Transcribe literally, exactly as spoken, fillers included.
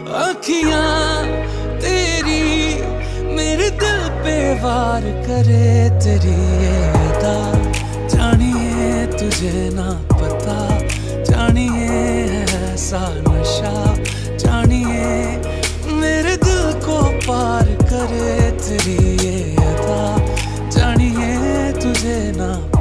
अखियां तेरी मेरे दिल पे वार करे, तेरी ये अदा जानिए तुझे ना पता, जानिए है ऐसा नशा, जानिए मेरे दिल को पार करे, तेरी ये अदा जानिए तुझे ना